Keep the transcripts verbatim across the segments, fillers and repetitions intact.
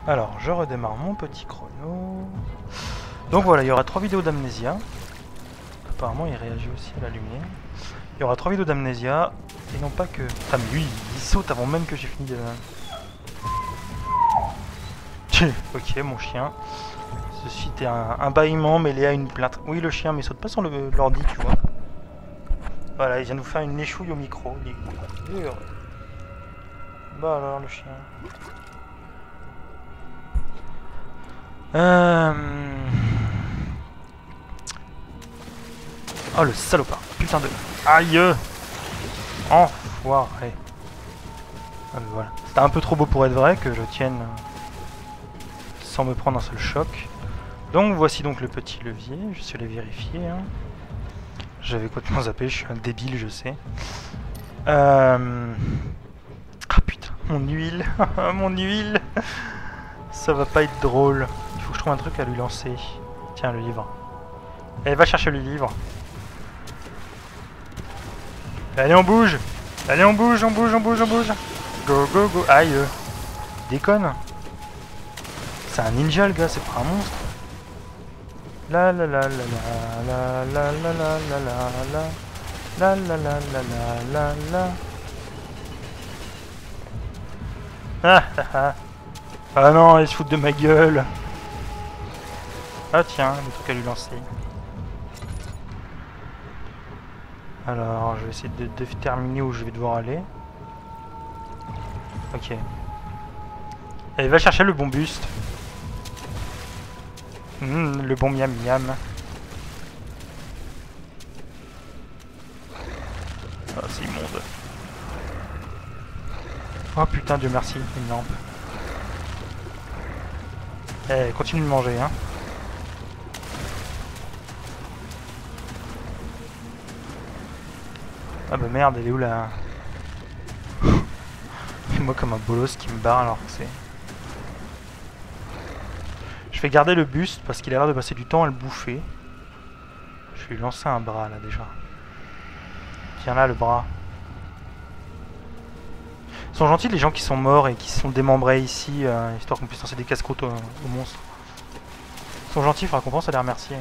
Alors, je redémarre mon petit chrono. Donc voilà, il y aura trois vidéos d'Amnésia. Apparemment, il réagit aussi à la lumière. Il y aura trois vidéos d'Amnésia. Et non pas que... Ah mais lui, il saute avant même que j'ai fini de... Ok, mon chien. Ceci était un, un bâillement mêlé à une plainte. Oui, le chien, mais il saute pas sur l'ordi, tu vois. Voilà, il vient de vous faire une échouille au micro. Il est heureux. Bah alors, le chien. Euh... Oh, le salopard. Putain de... Aïe. Enfoiré. Ah, voilà. C'était un peu trop beau pour être vrai que je tienne sans me prendre un seul choc. Donc voici donc le petit levier. Je suis allé vérifier. Hein. J'avais complètement zappé. Je suis un débile, je sais. Euh... Ah putain, mon huile. Mon huile. Ça va pas être drôle. Il faut que je trouve un truc à lui lancer. Tiens, le livre. Allez, va chercher le livre. Allez, on bouge. Allez, on bouge, on bouge, on bouge, on bouge. Go, go, go. Aïe. Déconne. C'est un ninja, le gars, c'est pas un monstre. La la la la la la la la la la la la la la la la la. Ah ah ah. Ah non, il se fout de ma gueule. Ah tiens, le truc à lui lancer. Alors, je vais essayer de, de terminer où je vais devoir aller. Ok. Allez, va chercher le bon buste. Mmh, le bon miam miam. Ah, c'est immonde. Oh putain, Dieu merci, une lampe. Eh, continue de manger, hein. Ah bah merde, elle est où là? Moi comme un bolos qui me barre alors que c'est... Je vais garder le buste parce qu'il a l'air de passer du temps à le bouffer. Je vais lui lancer un bras là déjà. Tiens là le bras. Ils sont gentils les gens qui sont morts et qui sont démembrés ici, euh, histoire qu'on puisse lancer des casse-croûtes aux, aux monstres. Ils sont gentils, il faudra qu'on pense à les remercier. Hein.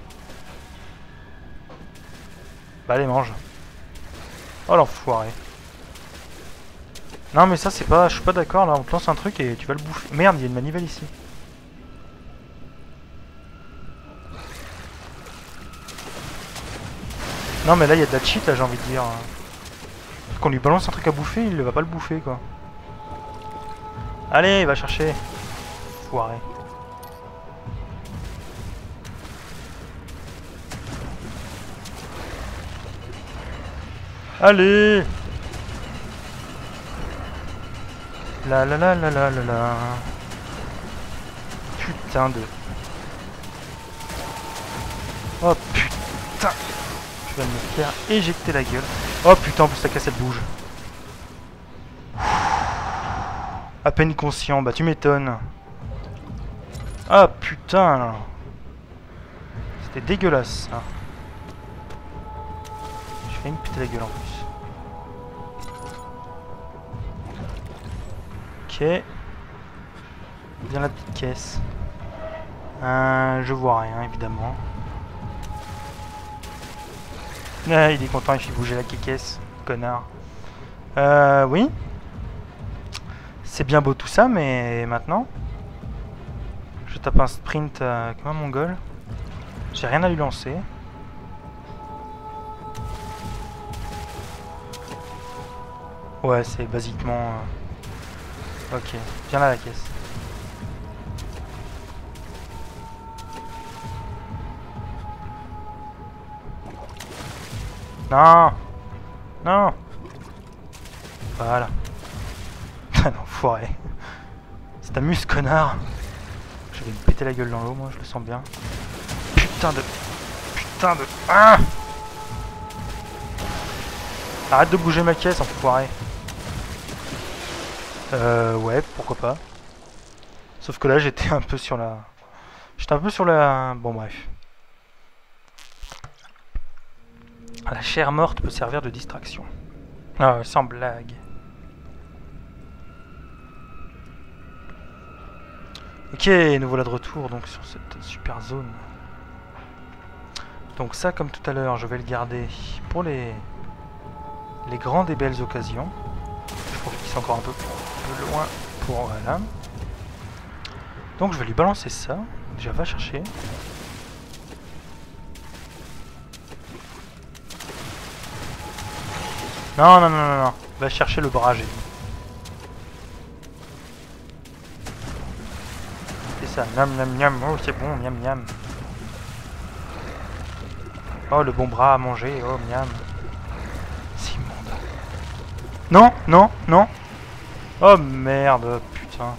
Bah allez mange. Oh l'enfoiré. Non mais ça c'est pas... Je suis pas d'accord là, on te lance un truc et tu vas le bouffer. Merde, il y a une manivelle ici. Non mais là il y a de la cheat là j'ai envie de dire. Qu'on lui balance un truc à bouffer, il va pas le bouffer quoi. Allez, il va chercher. Foiré. Allez. La la la la la la la. Putain de... Oh putain. Je vais me faire éjecter la gueule. Oh putain, en plus la cassette bouge. À peine conscient, bah tu m'étonnes. Ah putain. C'était dégueulasse ça. Je vais me péter la gueule en plus. Ok. Bien la petite caisse. Euh, je vois rien évidemment. Ah, il est content, il fait bouger la caisse, connard. Euh, oui. C'est bien beau tout ça, mais maintenant... Je tape un sprint euh, comme un mongol. J'ai rien à lui lancer. Ouais, c'est basiquement... Euh... Ok, viens là la caisse. Non. Non. Voilà. Ah non, foiré. Ça t'amuse, connard. Je vais me péter la gueule dans l'eau, moi, je le sens bien. Putain de... Putain de... Ah, arrête de bouger ma caisse, enfoiré. Euh, ouais, pourquoi pas. Sauf que là, j'étais un peu sur la... J'étais un peu sur la... Bon, bref. La chair morte peut servir de distraction. Ah, sans blague. Ok, nous voilà de retour donc sur cette super zone. Donc ça, comme tout à l'heure, je vais le garder pour les les grandes et belles occasions. Je trouve qu'ils sont encore un peu, un peu loin pour voilà. Donc je vais lui balancer ça. Déjà, va chercher. Non, non, non, non, non. Va chercher le bras, j'ai dit. C'est ça. Miam, miam, miam. Oh, c'est bon, miam, miam. Oh, le bon bras à manger. Oh, miam. C'est immonde. Non, non, non. Oh, merde, putain.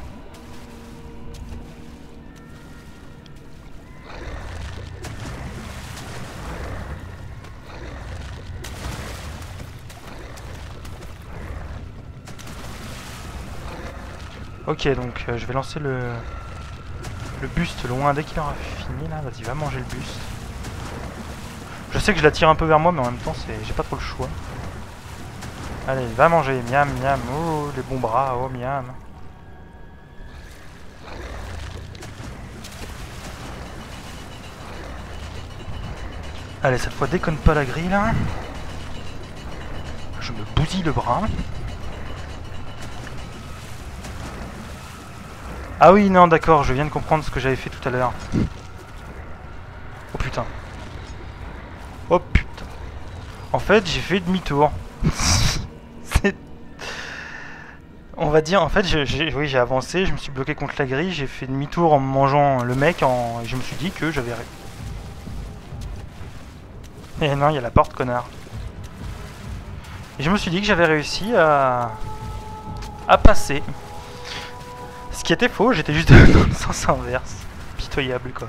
Ok, donc euh, je vais lancer le le buste loin dès qu'il aura fini là. Vas-y, va manger le buste. Je sais que je la tire un peu vers moi, mais en même temps, c'est j'ai pas trop le choix. Allez, va manger, miam, miam. Oh, les bons bras, oh, miam. Allez, cette fois, déconne pas la grille là. Je me bousille le bras. Ah oui, non, d'accord, je viens de comprendre ce que j'avais fait tout à l'heure. Oh putain. Oh putain. En fait, j'ai fait demi-tour. On va dire, en fait, j'ai oui, j'ai avancé, je me suis bloqué contre la grille, j'ai fait demi-tour en mangeant le mec, en... et je me suis dit que j'avais... Et non, il y a la porte, connard. Et je me suis dit que j'avais réussi à... à passer. Ce qui était faux, j'étais juste dans le sens inverse. Pitoyable, quoi.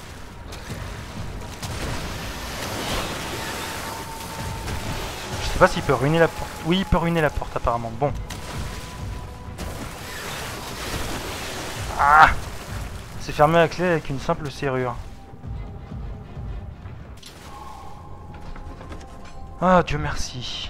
Je sais pas s'il peut ruiner la porte. Oui, il peut ruiner la porte, apparemment. Bon. Ah! C'est fermé à clé avec une simple serrure. Ah, Dieu merci.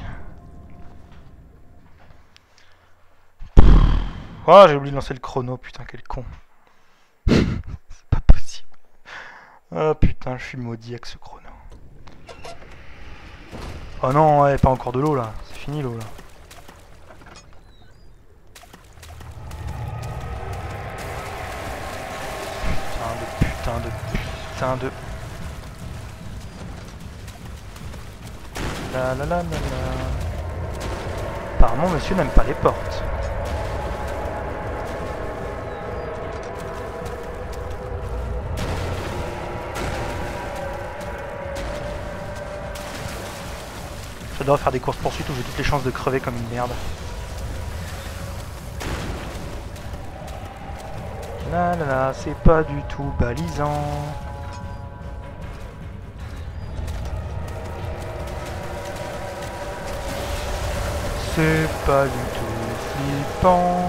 Oh, j'ai oublié de lancer le chrono, putain, quel con. C'est pas possible. Oh putain, je suis maudit avec ce chrono. Oh non, ouais, pas encore de l'eau là. C'est fini l'eau là. Putain de putain de putain de... La la la la la. Apparemment, monsieur n'aime pas les portes. J'adore faire des courses poursuites où j'ai toutes les chances de crever comme une merde. Là là là, c'est pas du tout balisant. C'est pas du tout flippant.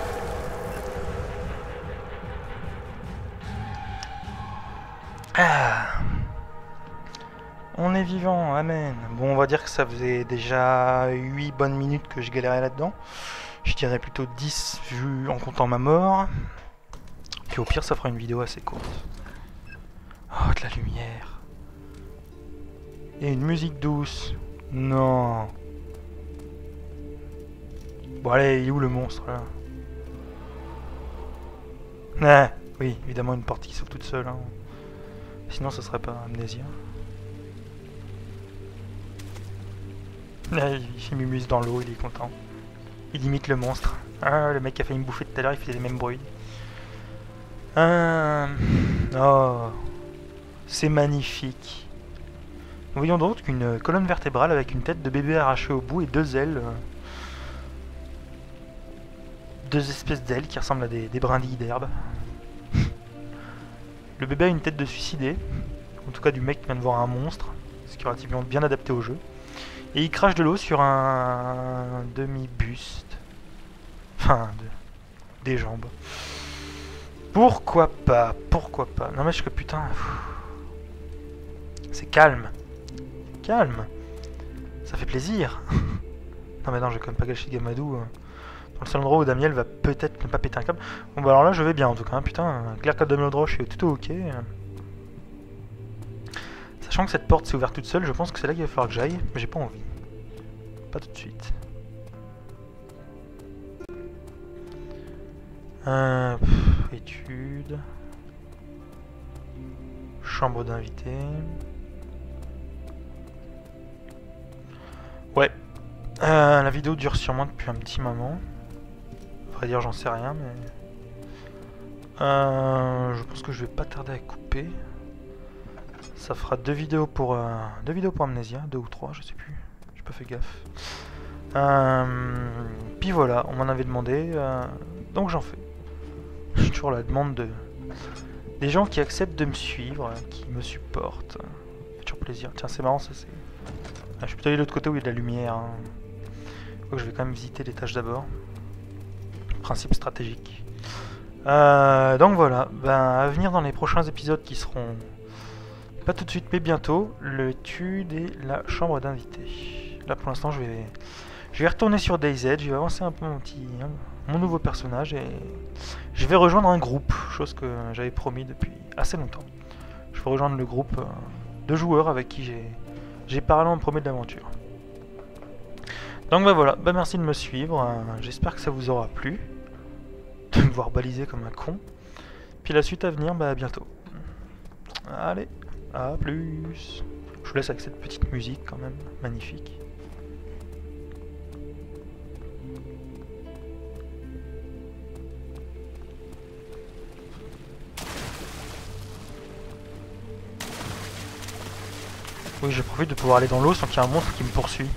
Ah. On est vivant, amen. Bon, on va dire que ça faisait déjà huit bonnes minutes que je galérais là-dedans. Je dirais plutôt dix vu en comptant ma mort. Puis au pire, ça fera une vidéo assez courte. Oh, de la lumière. Et une musique douce. Non. Bon, allez, il est où le monstre là? Ah, oui, évidemment, une porte qui s'ouvre toute seule. Hein. Sinon, ça serait pas Amnésia. Ah, il s'immisce dans l'eau, il est content. Il imite le monstre. Ah, le mec qui a failli me bouffer tout à l'heure, il faisait les mêmes bruits. Ah, oh, c'est magnifique. Nous voyons donc une colonne vertébrale avec une tête de bébé arrachée au bout et deux ailes. Deux espèces d'ailes qui ressemblent à des, des brindilles d'herbe. Le bébé a une tête de suicidé. En tout cas du mec qui vient de voir un monstre. Ce qui est relativement bien adapté au jeu. Et il crache de l'eau sur un demi-buste. Enfin, de... des jambes. Pourquoi pas? Pourquoi pas? Non mais je que putain... C'est calme. Calme. Ça fait plaisir. Non mais non, je vais quand même pas gâcher Gamadou. Dans le seul endroit où Damiel va peut-être ne pas péter un câble. Bon bah alors là je vais bien en tout cas, hein. Putain, un clair câble de Melodroche est tout ok. Sachant que cette porte s'est ouverte toute seule, je pense que c'est là qu'il va falloir que j'aille, mais j'ai pas envie. Pas tout de suite. Euh, pff, études. Chambre d'invité. Ouais. Euh, la vidéo dure sûrement depuis un petit moment. À vrai dire, j'en sais rien, mais... Euh, je pense que je vais pas tarder à couper. Ça fera deux vidéos pour euh, deux vidéos pour Amnesia, deux ou trois, je sais plus. J'ai pas fait gaffe. Euh, puis voilà, on m'en avait demandé, euh, donc j'en fais. J'ai toujours la demande de des gens qui acceptent de me suivre, qui me supportent. Ça fait toujours plaisir. Tiens, c'est marrant, ça c'est. Ah, je suis plutôt allé de l'autre côté où il y a de la lumière. Hein. Donc je vais quand même visiter l'étage d'abord. Principe stratégique. Euh, donc voilà, ben, à venir dans les prochains épisodes qui seront pas tout de suite mais bientôt, l'étude et la chambre d'invité. Là pour l'instant je vais je vais retourner sur DayZ, je vais avancer un peu mon petit hein, mon nouveau personnage et je vais rejoindre un groupe, chose que j'avais promis depuis assez longtemps. Je vais rejoindre le groupe de joueurs avec qui j'ai j'ai parallèlement promis de l'aventure. Donc bah voilà, bah merci de me suivre, euh, j'espère que ça vous aura plu. De me voir baliser comme un con. Puis la suite à venir, bah à bientôt. Allez, à plus. Je vous laisse avec cette petite musique quand même, magnifique. Oui, je profite de pouvoir aller dans l'eau sans qu'il y ait un monstre qui me poursuit.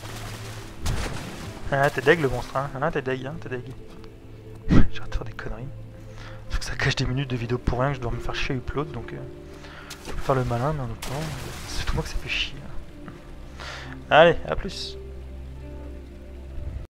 Ah, t'es deg le monstre, hein. Ah, t'es deg, hein, t'es deg. J'arrête de faire des conneries. Parce que ça cache des minutes de vidéo pour rien que je dois me faire chier upload, donc... Euh, je peux faire le malin, mais en autant... C'est tout moi que ça fait chier. Allez, à plus.